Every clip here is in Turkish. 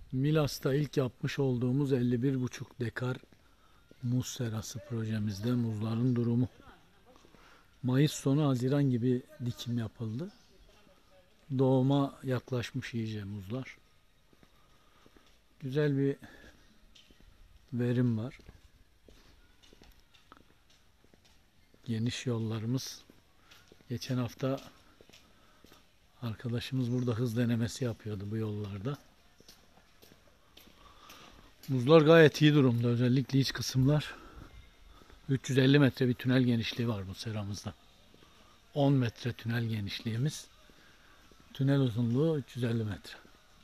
Milas'ta ilk yapmış olduğumuz 51,5 dekar muz serası projemizde muzların durumu. Mayıs sonu Haziran gibi dikim yapıldı. Doğuma yaklaşmış iyice muzlar. Güzel bir verim var. Geniş yollarımız. Geçen hafta arkadaşımız burada hız denemesi yapıyordu bu yollarda. Muzlar gayet iyi durumda. Özellikle iç kısımlar. 350 metre bir tünel genişliği var bu seramızda. 10 metre tünel genişliğimiz. Tünel uzunluğu 350 metre.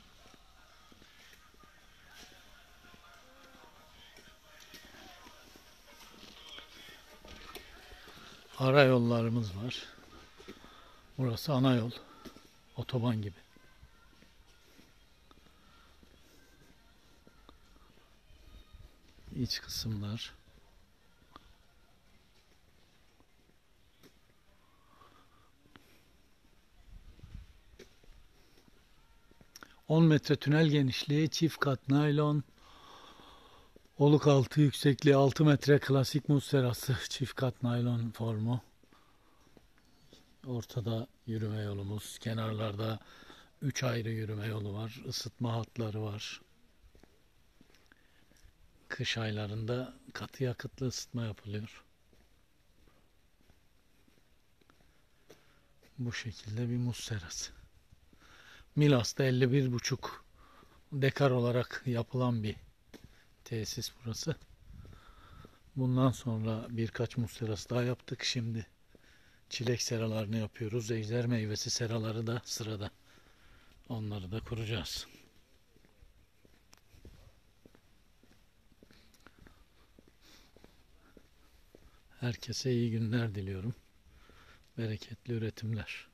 Ara yollarımız var. Burası ana yol. Otoban gibi. İç kısımlar. On metre tünel genişliği, çift kat naylon, oluk altı yüksekliği 6 metre klasik muz serası, çift kat naylon formu. Ortada yürüme yolumuz, kenarlarda 3 ayrı yürüme yolu var, ısıtma hatları var. Kış aylarında katı yakıtlı ısıtma yapılıyor. Bu şekilde bir muz serası. Milas'ta 51,5 dekar olarak yapılan bir tesis burası. Bundan sonra birkaç muz serası daha yaptık. Şimdi çilek seralarını yapıyoruz. Ejder meyvesi seraları da sırada. Onları da kuracağız. Herkese iyi günler diliyorum. Bereketli üretimler.